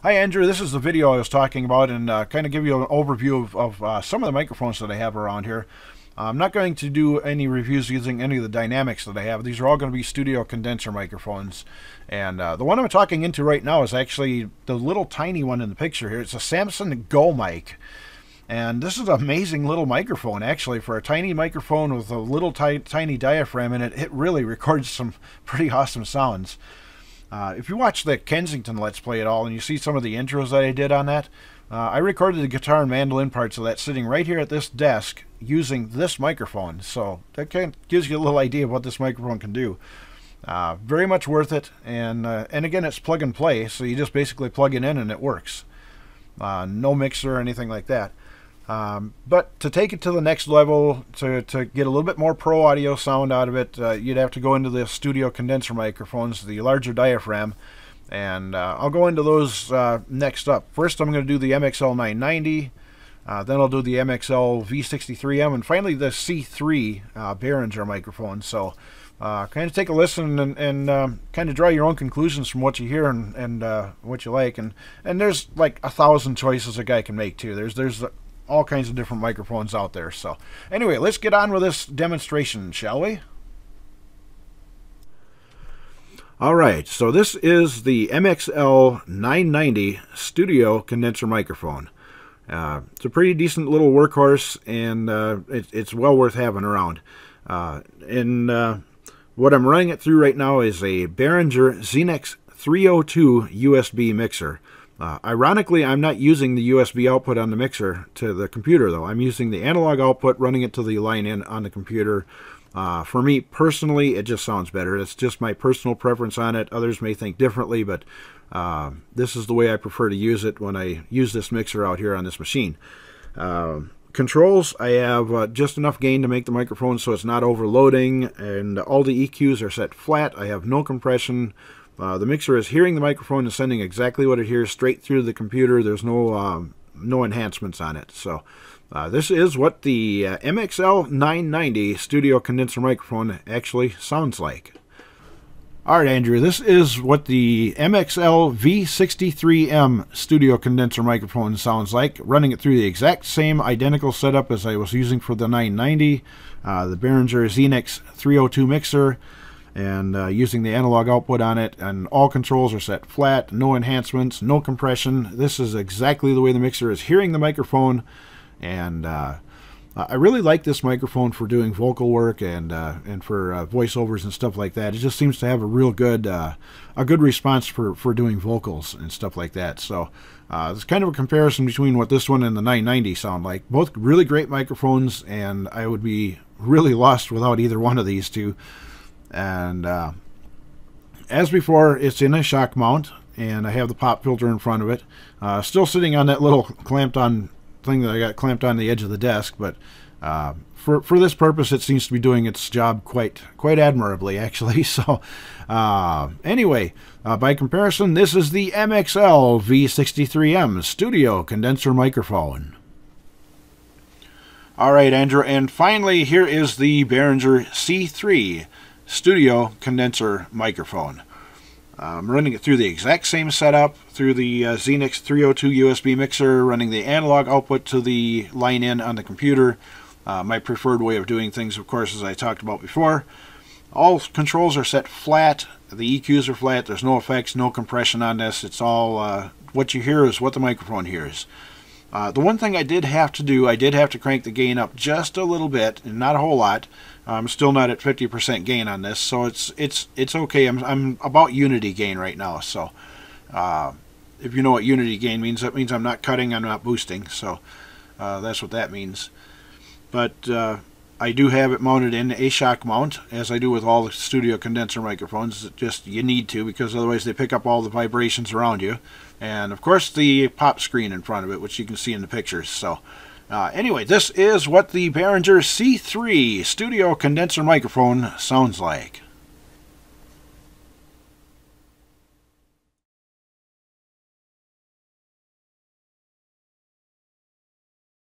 Hi Andrew, this is the video I was talking about and kind of give you an overview of some of the microphones that I have around here. I'm not going to do any reviews using any of the dynamics that I have. These are all going to be studio condenser microphones. And the one I'm talking into right now is actually the little tiny one in the picture here. It's a Samson Go mic. And this is an amazing little microphone actually. For a tiny microphone with a little tiny diaphragm in it, it really records some pretty awesome sounds. If you watch the Kensington Let's Play at all and you see some of the intros that I did on that, I recorded the guitar and mandolin parts of that sitting right here at this desk using this microphone. So that kind of gives you a little idea of what this microphone can do. Very much worth it. And again, it's plug and play, so you just basically plug it in and it works. No mixer or anything like that. But to take it to the next level, to get a little bit more pro audio sound out of it, you'd have to go into the studio condenser microphones, the larger diaphragm, and I'll go into those next up. First I'm going to do the MXL 990, then I'll do the MXL V63M, and finally the C3 Behringer microphone. So kind of take a listen and kind of draw your own conclusions from what you hear and what you like. And there's like 1,000 choices a guy can make too. There's all kinds of different microphones out there. So anyway, let's get on with this demonstration, shall we? Alright, so this is the MXL 990 studio condenser microphone. It's a pretty decent little workhorse, and it's well worth having around. What I'm running it through right now is a Behringer Xenex 302 USB mixer. Ironically, I'm not using the USB output on the mixer to the computer, though. I'm using the analog output, running it to the line in on the computer. For me, personally, it just sounds better. It's just my personal preference on it. Others may think differently, but this is the way I prefer to use it when I use this mixer out here on this machine. Controls, I have just enough gain to make the microphone so it's not overloading, and all the EQs are set flat. I have no compression. The mixer is hearing the microphone and sending exactly what it hears straight through the computer. There's no enhancements on it. So this is what the MXL 990 studio condenser microphone actually sounds like. Alright Andrew, this is what the MXL V63M studio condenser microphone sounds like, running it through the exact same identical setup as I was using for the 990, the Behringer Xenex 302 mixer, and using the analog output on it, and all controls are set flat, no enhancements, no compression. This is exactly the way the mixer is hearing the microphone, and I really like this microphone for doing vocal work and for voiceovers and stuff like that. It just seems to have a real good response for doing vocals and stuff like that. So it's kind of a comparison between what this one and the 990 sound like. Both really great microphones, and I would be really lost without either one of these two. And as before, it's in a shock mount, and I have the pop filter in front of it. Still sitting on that little clamped on thing that I got clamped on the edge of the desk, but for this purpose it seems to be doing its job quite admirably actually. So anyway, by comparison, this is the MXL V63M studio condenser microphone. Alright Andrew, and finally here is the Behringer C3 studio condenser microphone. I'm running it through the exact same setup, through the Xenex 302 USB mixer, running the analog output to the line in on the computer. My preferred way of doing things, of course, as I talked about before. All controls are set flat. The EQs are flat. There's no effects, no compression on this. It's all, what you hear is what the microphone hears. The one thing I did have to do, I did have to crank the gain up just a little bit, and not a whole lot. I'm still not at 50% gain on this, so it's okay. I'm about unity gain right now. So if you know what unity gain means, that means I'm not cutting, I'm not boosting. So that's what that means. But I do have it mounted in a shock mount, as I do with all the studio condenser microphones. Just you need to, because otherwise they pick up all the vibrations around you. And of course the pop screen in front of it, which you can see in the pictures. So anyway, this is what the Behringer C3 studio condenser microphone sounds like.